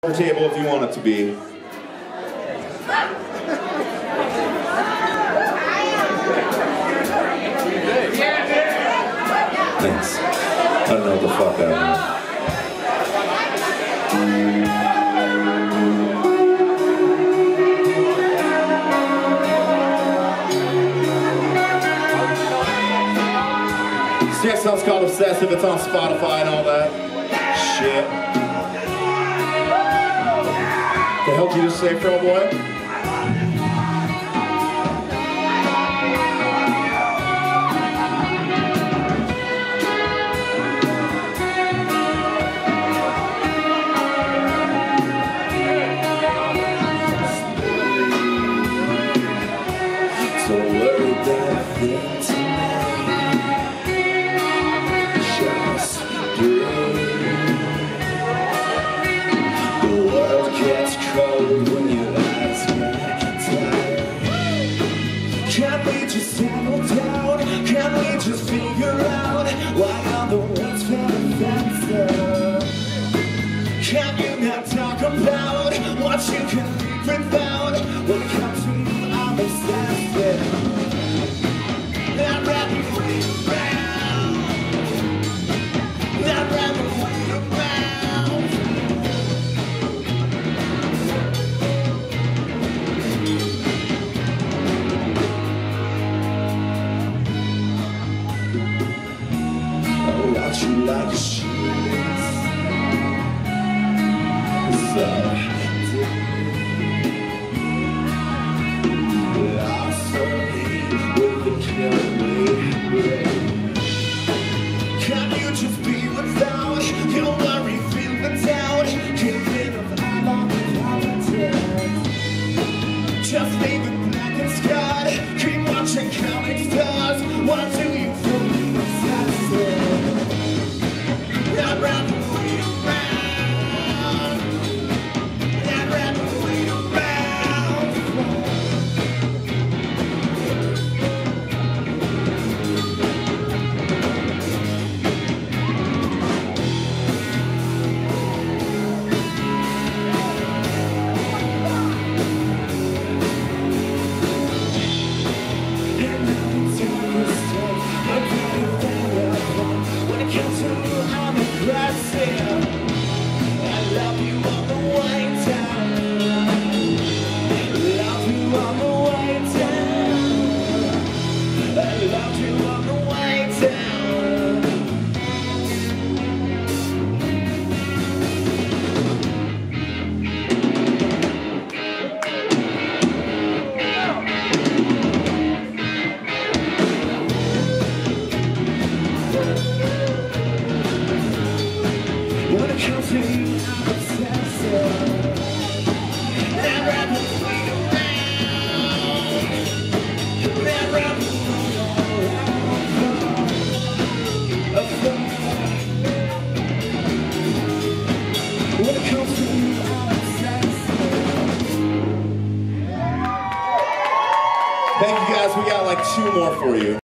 Table if you want it to be. Thanks. I don't know what the fuck that means. This next song's called Obsessive. It's on Spotify and all that shit. The hell did you just say, Pro Boy? So worry about a thing tonight. Just breathe. The world gets cold when your eyes get tired. Can't we just settle down? Can't we just figure out why are the ones very offensive? Can you not talk about what you can live without? When it comes to you, I'm obsessed with. I'd rather wait around. I'd rather wait around. I'll watch you like a sheep. So can you just be without your worry, feel the doubt, get rid of all of the politics. Just leave it black and scarred, keep watching counting stars. What do you feel obsessive? I'd rather wait around. I'd rather wait around. When it comes to you, I'm aggressive. I love you all the way down. Love you all the way down. I love you all the way down. When it comes to you, I'm obsessive. I'd rather wait around. I'd rather wait around. When it comes to you, I'm obsessive. Thank you guys. We got like 2 more for you.